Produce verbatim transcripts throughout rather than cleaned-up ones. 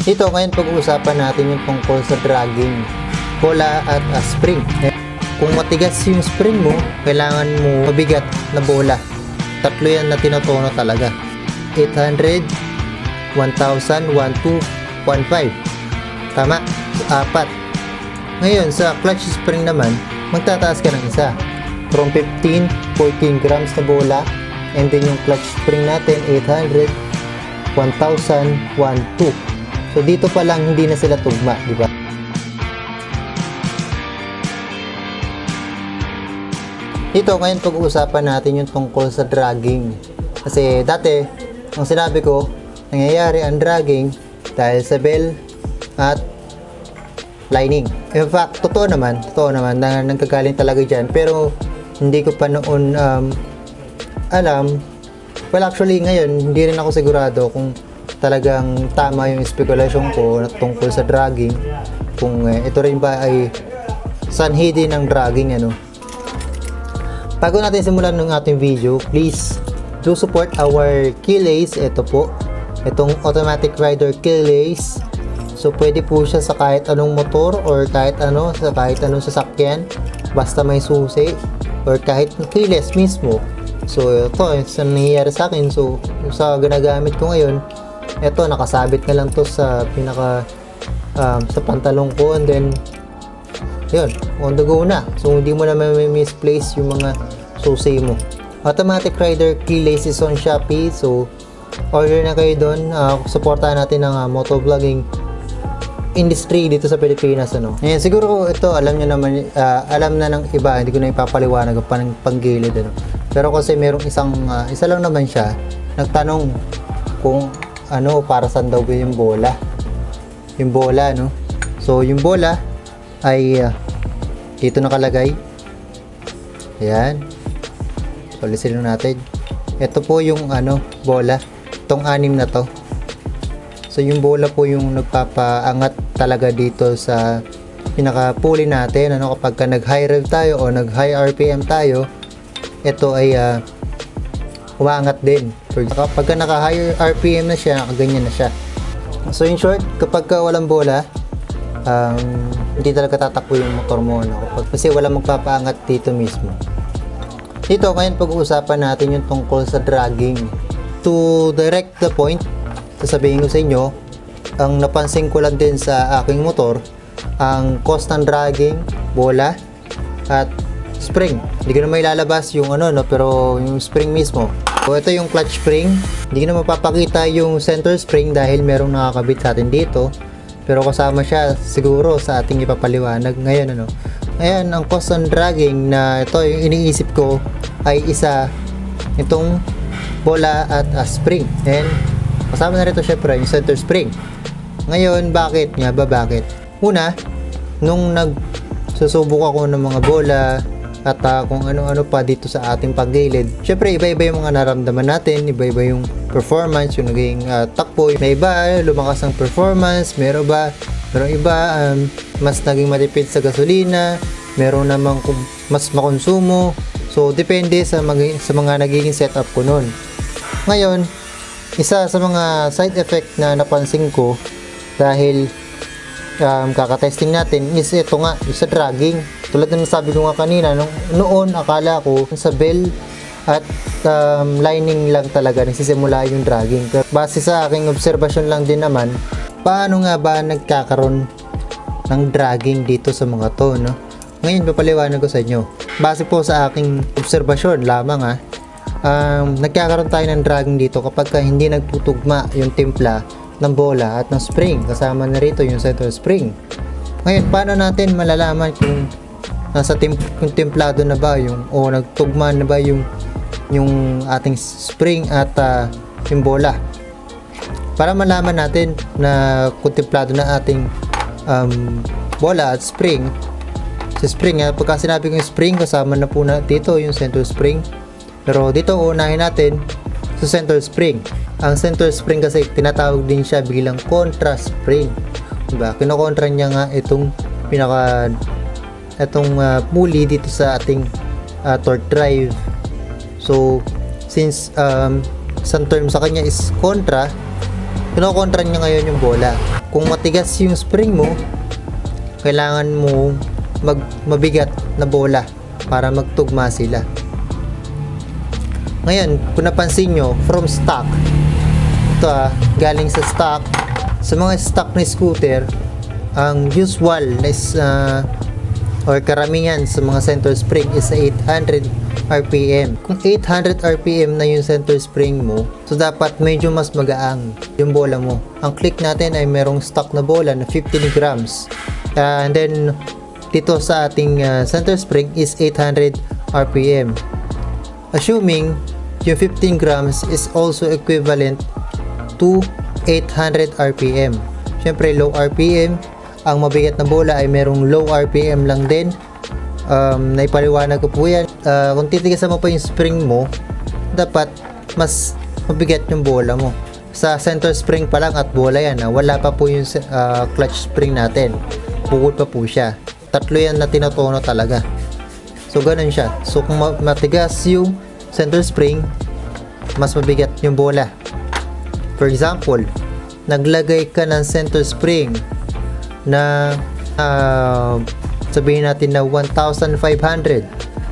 Dito ngayon pag-uusapan natin yung tungkol sa dragging bola at uh, spring. Kung matigas yung spring mo, kailangan mo mabigat na bola. Tatlo yan na tinotono talaga. eight hundred, one thousand, one two, one five. Tama? Apat. Ngayon sa clutch spring naman, magtataas ka ng isa. From fifteen, fourteen grams na bola. And then yung clutch spring natin, eight hundred, one thousand, one two. So dito pa lang hindi na sila tugma, di ba? Dito ngayon pag-uusapan natin yung tungkol sa dragging. Kasi dati, ang sinabi ko, nangyayari ang dragging dahil sa bell at lining. In fact, totoo naman, totoo naman na nagkagaling talaga dyan. Pero hindi ko pa noon um, alam. Well, actually ngayon, hindi rin ako sigurado kung talagang tama yung speculation ko na tungkol sa dragging. Kung eh, ito rin ba ay sanhi din ng dragging, ano. Bago natin simulan ng ating video, please do support our keyless. Ito po, itong automatic rider keyless. So pwede po siya sa kahit anong motor or kahit ano, sa kahit anong sasakyan, basta may susi or kahit keyless mismo. So ito, sa nangyayari sa akin, so sa ginagamit ko ngayon, ito nakasabit na lang to sa pinaka um, sa pantalong ko, and then yun, on the go na. So hindi mo na may misplace yung mga susi mo. Automatic rider keyless is on Shopee, so order na kayo doon. Uh, supportahan natin ang uh, motovlogging industry dito sa Pilipinas, ano. Ngayon, siguro ito alam niyo naman, uh, alam na ng iba, hindi ko na ipapaliwanag ang pang panggilid, ano. Pero kasi merong isang uh, isa lang naman siya nagtanong kung ano, para saan daw yung bola. Yung bola, no. So yung bola ay uh, dito nakalagay. Ayan. Polisin lang natin. Ito po yung ano, bola. Itong anim na to. So yung bola po yung nagpapaangat talaga dito sa pinaka-pulley natin, ano, kapag ka nag-high rev tayo o nag-high R P M tayo, ito ay uh, umaangat din. Kapag ka naka-high R P M na siya, nakaganyan na siya. So in short, kapag ka walang bola, um, hindi talaga tatakbo yung motor mo, no? Kapag, kasi walang magpapaangat dito mismo. Dito ngayon pag-uusapan natin yung tungkol sa dragging. To direct the point, sasabihin ko sa inyo, ang napansin ko lang din sa aking motor, ang cost ng dragging, bola at spring. Hindi ko na may lalabas yung ano, no, pero yung spring mismo. So ito yung clutch spring. Hindi ko na mapapakita yung center spring dahil merong nakakabit sa atin dito, pero kasama siya siguro sa ating ipapaliwanag ngayon, ano. Ayan, ang cost ng dragging na ito yung iniisip ko ay isa itong bola at uh, spring, and kasama na rito syempre yung center spring. Ngayon, bakit nga ba? Bakit? Una, nung nagsusubok ako ng mga bola at uh, kung ano-ano pa dito sa ating paggilid, syempre iba-iba yung mga naramdaman natin, iba-iba yung performance, yung naging uh, takbo. May iba, lumakas ang performance, meron ba, meron iba, um, mas naging matipid sa gasolina, meron namang mas makonsumo. So depende sa, mag sa mga nagiging setup ko nun. Ngayon, isa sa mga side effect na napansin ko dahil um, kakatesting natin is ito nga, sa dragging. Tulad ng sabi ko nga kanina, nung, noon akala ko sa bell at um, lining lang talaga nagsisimula yung dragging. Pero base sa aking obserbasyon lang din naman, paano nga ba nagkakaroon ng dragging dito sa mga to, no? Ngayon papaliwanag ko sa inyo. Base po sa aking obserbasyon lamang, ha, um, nagkakaroon tayo ng dragging dito kapag ka hindi nagtutugma yung timpla ng bola at ng spring. Kasama na rito yung center spring. Ngayon, paano natin malalaman kung nasa tim kung templado na ba yung o nagtugma na ba yung yung ating spring at uh, yung bola? Para malaman natin na kung templado na ating um, bola at spring, sa spring, ha, pagka sinabi ko yung spring, kasama na po na dito yung center spring. Pero dito unahin natin sa center spring. Ang center spring kasi tinatawag din siya bilang contra spring, diba? Kinokontra niya nga itong pinaka itong uh, pulley dito sa ating uh, torque drive. So since um, isang term sa kanya is contra, kinokontra niya ngayon yung bola. kung matigas yung spring mo, kailangan mo mag mabigat na bola para magtugma sila. Ngayon, kung napansin nyo, from stock, ito ah, galing sa stock, sa mga stock na scooter, ang usual na is, uh, or karamihan sa mga center spring is eight hundred R P M. Kung eight hundred R P M na yung center spring mo, so dapat medyo mas magaang yung bola mo. Ang click natin ay merong stock na bola na fifteen grams. Uh, and then, dito sa ating uh, center spring is eight hundred R P M. Assuming yung fifteen grams is also equivalent to eight hundred R P M. Syempre, low R P M. Ang mabigat na bola ay merong low R P M lang din. Um, naipaliwanag ko po yan. Uh, kung titigasan mo pa yung spring mo, dapat mas mabigat yung bola mo. Sa center spring pa lang at bola yan. Ha? Wala pa po yung uh, clutch spring natin. Bukod pa po siya. Tatlo yan na tinatono talaga. So, ganun siya. So, kung matigas yung center spring, mas mabigat yung bola. For example, naglagay ka ng center spring na uh, sabihin natin na one thousand five hundred.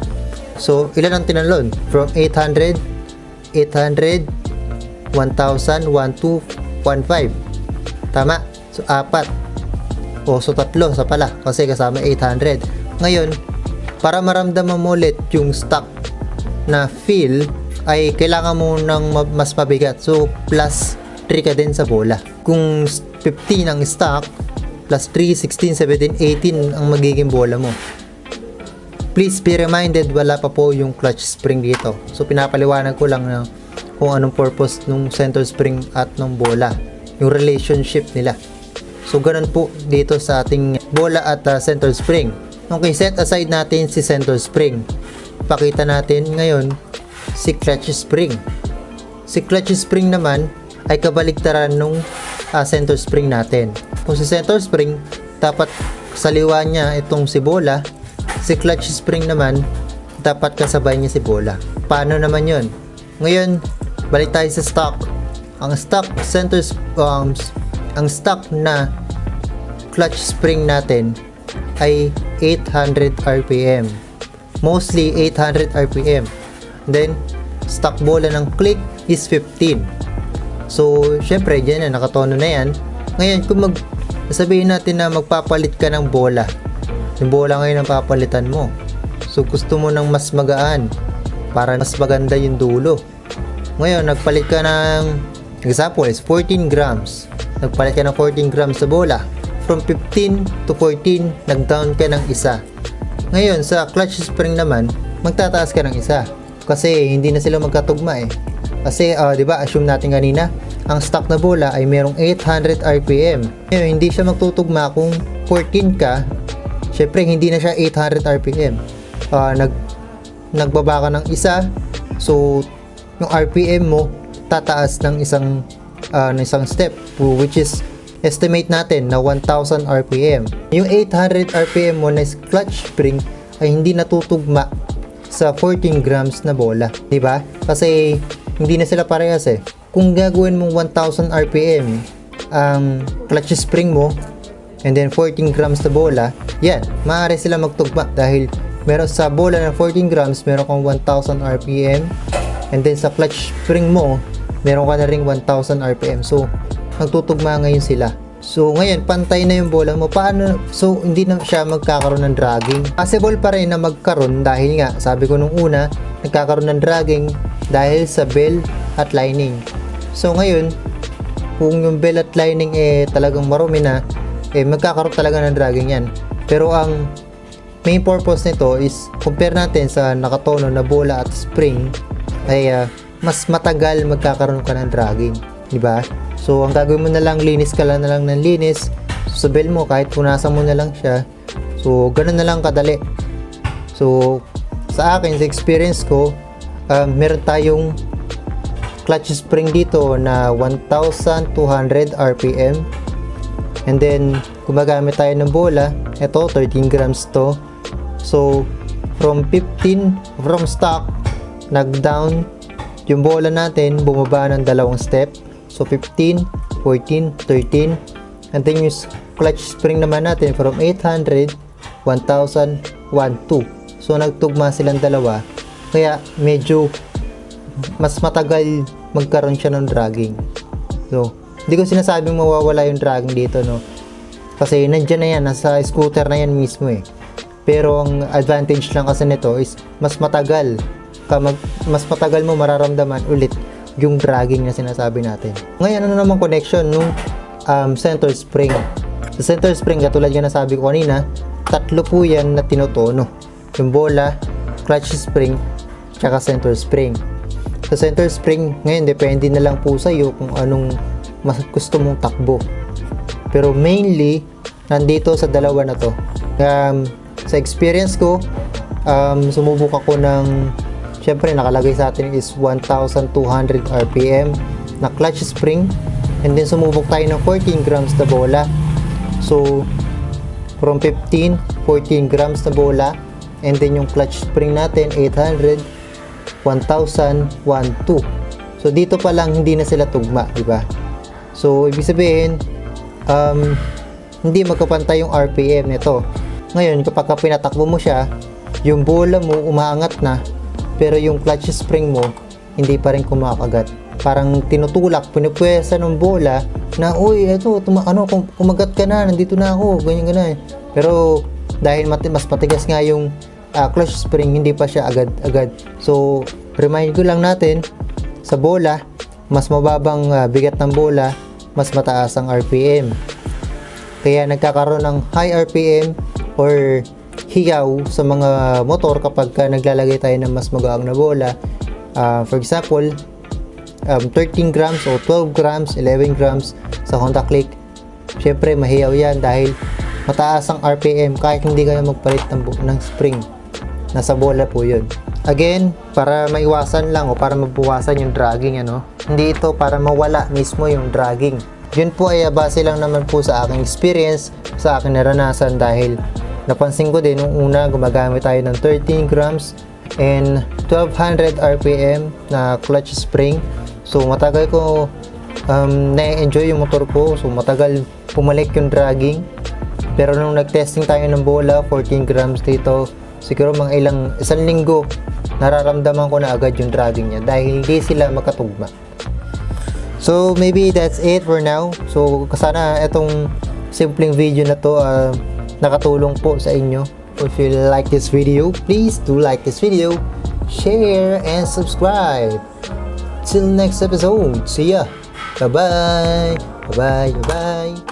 So, ilan ang tinalon? From eight hundred, eight hundred, one thousand, one two, one five. Tama? So, apat. O, so tatlo sa pala kasi kasama eight hundred. Ngayon, para maramdaman mo ulit yung stock na feel, ay kailangan mo ng mas mabigat. So, plus three ka din sa bola. Kung fifteen ang stock, plus three, sixteen, seventeen, eighteen ang magiging bola mo. Please be reminded, wala pa po yung clutch spring dito. So, pinapaliwanag ko lang na kung anong purpose nung center spring at nung bola. Yung relationship nila. So, ganun po dito sa ating bola at uh, center spring. Okay, set aside natin si center spring. Pakita natin ngayon si clutch spring. Si clutch spring naman ay kabaligtaran nung uh, center spring natin. Kung si center spring, dapat saliwa niya itong si bola. Si clutch spring naman, dapat kasabay niya si bola. Paano naman yun? Ngayon, balik tayo sa stock. Ang stock center um, ang stock na clutch spring natin ay eight hundred R P M. Mostly eight hundred R P M. Then, stock bola ng click is fifteen. So, syempre, dyan na, nakatono na yan. Ngayon, kung mag, sabihin natin na magpapalit ka ng bola. Yung bola ngayon ang papalitan mo. So, gusto mo ng mas magaan para mas maganda yung dulo. Ngayon, nagpalit ka ng, example is fourteen grams. Nagpalit ka ng fourteen grams sa bola. From fifteen to fourteen, nag-down ka ng isa. Ngayon, sa clutch spring naman, magtataas ka ng isa. Kasi hindi na sila magkatugma eh. Kasi, uh, di ba, assume natin kanina, ang stock na bola ay merong eight hundred R P M. Ngayon, hindi siya magtutugma kung fourteen ka. Syempre, hindi na siya eight hundred R P M. Uh, nag, nagbaba ka ng isa. So, yung R P M mo, tataas ng isang, uh, ng isang step. Which is, estimate natin na one thousand R P M. Yung eight hundred R P M mo na clutch spring ay hindi natutugma sa fourteen grams na bola. Diba? Kasi, hindi na sila parehas eh. Kung gagawin mong one thousand R P M ang clutch spring mo and then fourteen grams na bola, yan, maaari sila magtugma dahil meron sa bola na fourteen grams, meron kang one thousand R P M and then sa clutch spring mo, meron ka na ring one thousand R P M. So, magtutugma ngayon sila. So, ngayon, pantay na yung bola mo. Paano? So, hindi na siya magkakaroon ng dragging. Possible pa rin na magkaroon dahil nga, sabi ko nung una, nagkakaroon ng dragging dahil sa bell at lining. So ngayon, kung yung bell at lining eh talagang marumi na, eh magkakaroon talaga ng dragging yan. Pero ang main purpose nito is compare natin sa nakatono na bola at spring ay uh, mas matagal magkakaroon ka ng dragging, di ba? So ang gagawin mo na lang, linis ka lang na lang ng linis sa bell mo, kahit punasan mo na lang siya. So ganun na lang kadali. So sa akin, sa experience ko, Uh, meron tayong clutch spring dito na one thousand two hundred R P M and then gumagamit tayo ng bola, ito thirteen grams to. So from fifteen, from stock, nag down yung bola natin, bumaba ng dalawang step. So fifteen, fourteen, thirteen, And then yung clutch spring naman natin from eight hundred, one thousand, one thousand two. So nagtugma silang dalawa. Kaya medyo mas matagal magkaroon siya ng dragging. So, hindi ko sinasabing mawawala yung dragging dito, no? Kasi nandiyan na yan, nasa scooter na yan mismo eh. Pero ang advantage lang kasi nito is mas matagal ka mag, mas matagal mo mararamdaman ulit yung dragging na sinasabi natin. Ngayon, ano naman connection nung um, center spring? Sa center spring, katulad nga nasabi ko kanina, tatlo po yan na tinotono. Yung bola, clutch spring, tsaka center spring. Sa center spring, ngayon, depende na lang po sa iyo kung anong mas gusto mong takbo. Pero mainly, nandito sa dalawa na to. Um, sa experience ko, um, sumubok ako ng, syempre nakalagay sa atin is one thousand two hundred R P M na clutch spring. And then sumubok tayo ng fourteen grams na bola. So, from fifteen, fourteen grams na bola. And then yung clutch spring natin, eight hundred, one thousand, one thousand two. So, dito pa lang hindi na sila tugma, di ba? So, ibig sabihin, um, hindi magkapantay yung R P M nito. Ngayon, kapag pinatakbo mo siya, yung bola mo umaangat na, pero yung clutch spring mo, hindi pa rin kumakagat. Parang tinutulak, pinupwesa ng bola na, uy, ito, tuma ano, kum kumagat ka na, nandito na ako, ganyan, ganyan. Pero, dahil mat mas matigas nga yung uh, clutch spring, hindi pa siya agad-agad. So, remind ko lang natin, sa bola, mas mababang uh, bigat ng bola, mas mataas ang R P M. Kaya nagkakaroon ng high R P M or hiyaw sa mga motor kapag ka naglalagay tayo ng mas magaang na bola. Uh, for example, um, thirteen grams o twelve grams, eleven grams sa Honda Click. Syempre, mahiyaw yan dahil mataas ang R P M kahit hindi kayo magpalit ng, ng spring. Nasa bola po yun. Again, para maiwasan lang o para mabuwasan yung dragging, ano, hindi ito para mawala mismo yung dragging. Yun po ay base lang naman po sa aking experience, sa aking naranasan dahil napansin ko din nung una gumagamit tayo ng thirteen grams and twelve hundred R P M na clutch spring. So matagal ko um, na-enjoy yung motor ko, so matagal pumalik yung dragging. Pero nung nag-testing tayo ng bola, fourteen grams dito, siguro mga ilang isang linggo nararamdaman ko na agad yung dragging niya dahil hindi sila makatugma. So maybe that's it for now. So sana itong simpleng video na to uh, nakatulong po sa inyo. If you like this video, please do like this video, share and subscribe. Till next episode. See ya. Bye bye. Bye bye. Bye bye.